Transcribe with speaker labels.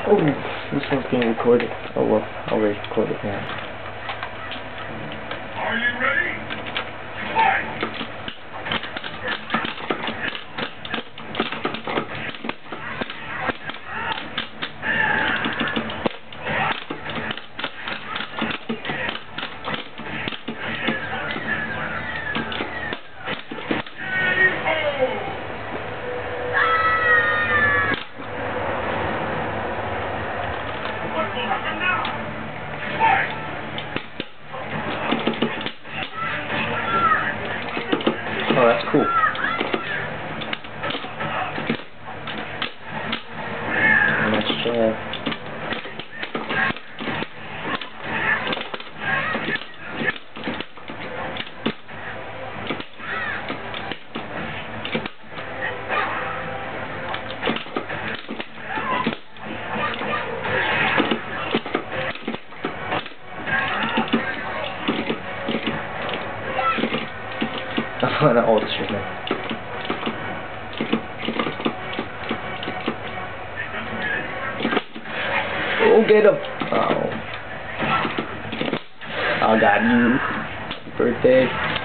Speaker 1: Oh, this one's being recorded. Oh well, I'll record it now.
Speaker 2: Are you ready? Fight! What will happen now? Fight!
Speaker 1: Oh, that's cool. Nice job. I want to alter it. Oh, get him! Oh. I got you. Birthday.